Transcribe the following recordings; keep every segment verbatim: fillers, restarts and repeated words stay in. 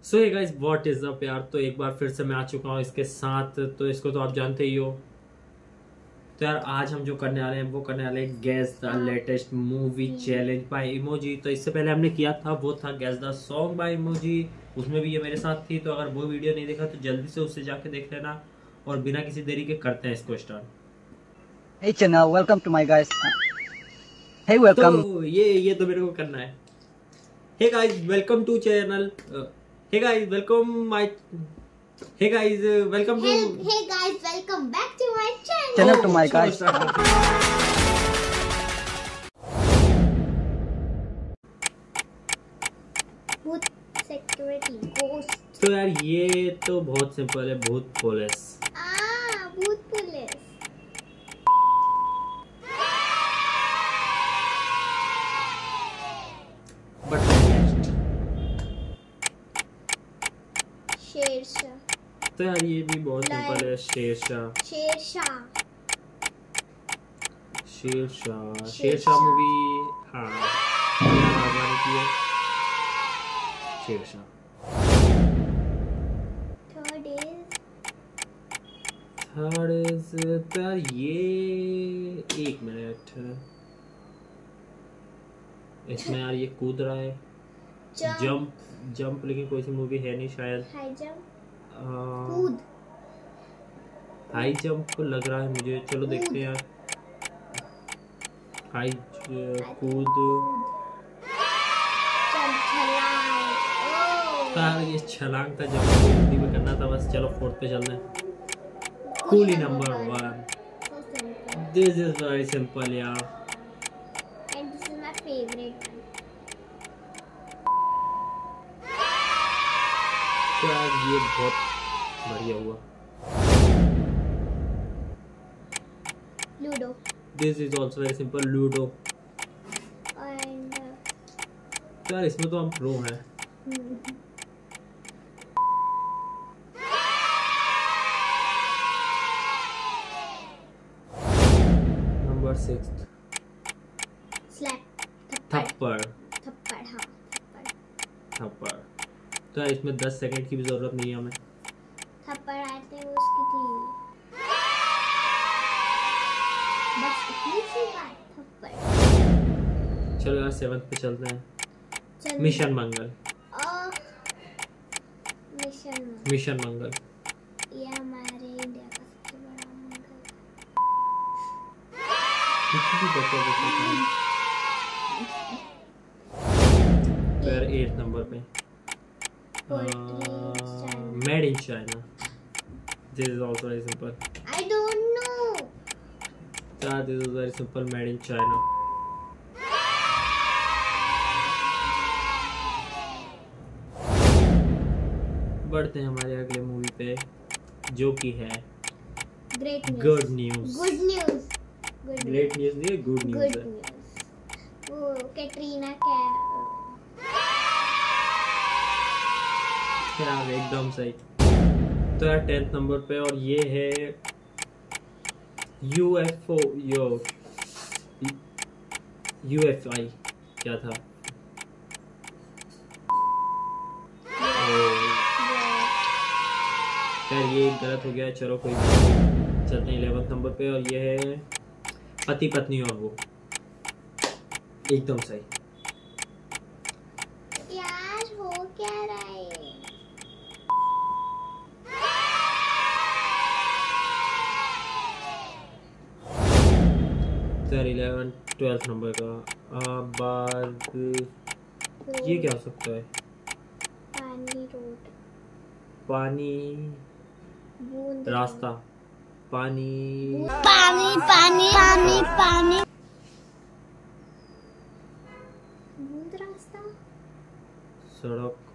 So hey guys what is up यार। तो एक बार फिर से मैं आ चुका हूँ इसके साथ। तो इसको तो आप जानते ही हो। तो यार आज हम जो करने वाले हैं वो करने वाले हैं guess the latest movie challenge by emoji. तो इससे पहले हमने किया था वो था guess the song by emoji, उसमें भी ये मेरे साथ थी। तो अगर वो वीडियो नहीं देखा तो जल्दी से उससे जाके देख लेना। और बिना किसी देरी के करते हैं इसको start. Hey channel, welcome to my guys. Hey welcome. तो ये ये तो मेरे को करना है। Hey guys, welcome to channel. Uh, hey guys, welcome my. Hey guys, uh, welcome to. Hey, hey guys, welcome back to my channel. Channel to my चलो guys. start करते हैं। Booth security ghost. तो यार ये तो बहुत simple है, Bhoot police. Ah, booth police. But next. Shershaah. तो यार ये भी बहुत सिंपल है, शेरशाह। शेरशाह. शेरशाह शेरशाह मूवी, हाँ हमारी की है Shershaah. Third is third is तो यार ये एक मिनट, इसमें यार ये कूद रहा है, jump. जंप जंप लेकिन कोई सी मूवी है नहीं शायद। High jump. आ, कूद. हाई जंप लग रहा है मुझे, चलो देखते हैं यार। हाई कूद चल छलांग. Oh. यार ये छलांग था, जंप को हिंदी में करना था बस। चलो फोर्थ पे चलते हैं। Coolie number one. So simple. This is very simple यार। And this is my favorite one. तो यार ये बहुत बढ़िया हुआ। Ludo. This is also very simple, Ludo. And uh, तो यार इसमें तो हम प्रो हैं। hmm. Number six, slap. Thappad. थप्पड़. हाँ थप्पड़. थप्पड़। तो यार इसमें दस सेकंड की भी जरूरत नहीं है हमें। थप्पड़ आते वो उसकी थी, बस इतनी सी बात. थप्पड़. चलो यार सेवंथ पे चलते हैं। चल. मिशन मंगल। और मिशन में मिशन मंगल ये हमारे इंडिया का सबसे बड़ा मंगल. कुछ भी बचा बचा था। तो यार एट नंबर पे made in China. This is also very simple. I don't know. यार this is very simple, made in China. बढ़ते हैं हमारे अगले मूवी पे जो कि है Great news. Good news. Good news. Good great news नहीं, गुड news. न्यूज Good है। news. वो कैटरीना कै यार एकदम सही। तो यार टेंथ नंबर पे और ये है यूएफओ, यो यूएफआई क्या था? यार ये गलत हो गया, चलो कोई बात नहीं। चलते हैं इलेवेंथ नंबर पे और ये है पति पत्नी और वो। एकदम सही। यार हो क्या रहा है? तो यार इलेवन ट्वेल्थ नंबर का आ, बाद ये क्या हो सकता है? पानी. रोड. पानी बूंद. रास्ता। पानी पानी पानी पानी पानी. बूंद रास्ता. सड़क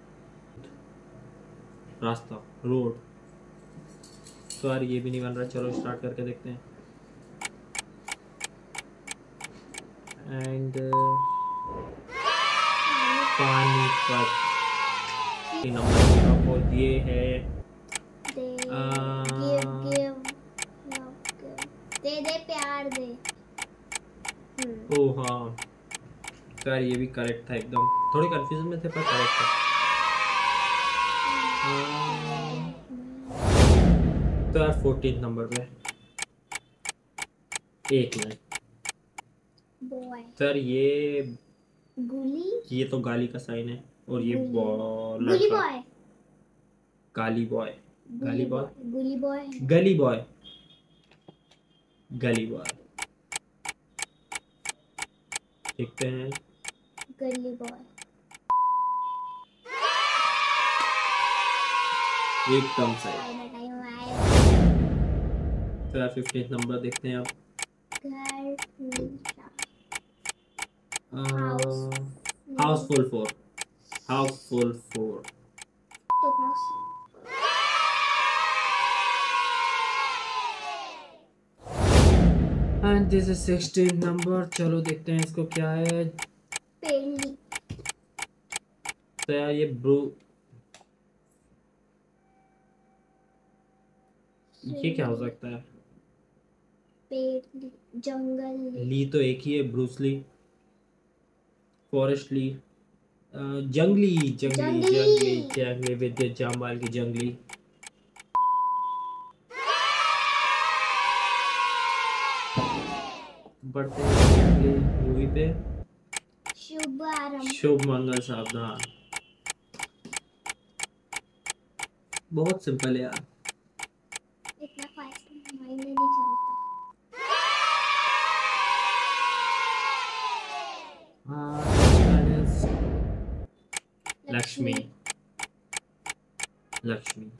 रास्ता रोड। तो यार ये भी नहीं बन रहा, चलो स्टार्ट करके देखते हैं। एंड पानीपत नंबर और ये है दे आ, गिव गिव लव गिव. दे दे प्यार दे. हम्म. ओ हाँ, तो यार ये भी करेक्ट था एकदम। थोड़ी कंफ्यूजन में थे पर करेक्ट था। तो यार फोर्टीन नंबर पे एक मिनट। बॉय तो यार ये गुली ये तो गाली का साइन है और ये गुली बॉय गुली बॉय गाली बॉय गाली बॉय गुली बॉय गली बॉय गली बॉय देखते हैं। गली बॉय एकदम सही। आना टाइम आया। तो यार फिफ्टीन नंबर देखते हैं अब। घर Housefull four Housefull four and this is sixteen number. चलो देखते हैं इसको क्या है। पेली तो यार ये ब्रू ये क्या हो सकता है? पेली जंगल ली तो एक ही है, ब्रूस ली, फॉरेस्ट ली, अ, जंगली जंगली जंगली। जंगली जंगली विद्युत जामवाल की जंगली। बढ़ते हैं अगली मूवी पे। शुभ आरंभ शुभ मंगल सावधान। बहुत सिंपल है यार। इतना फास्ट माइंड नहीं चलता। हाँ, लक्ष्मी लक्ष्मी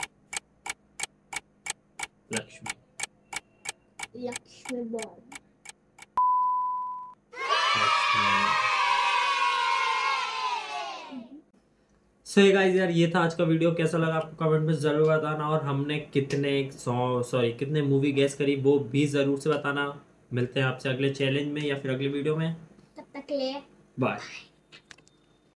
लक्ष्मी लक्ष्मी बॉल सो so गाइस यार ये था आज का वीडियो। कैसा लगा आपको कमेंट में जरूर बताना और हमने कितने सॉरी कितने मूवी गेस करी वो भी जरूर से बताना। मिलते हैं आपसे अगले चैलेंज में या फिर अगले वीडियो में। तब तक ले बाय।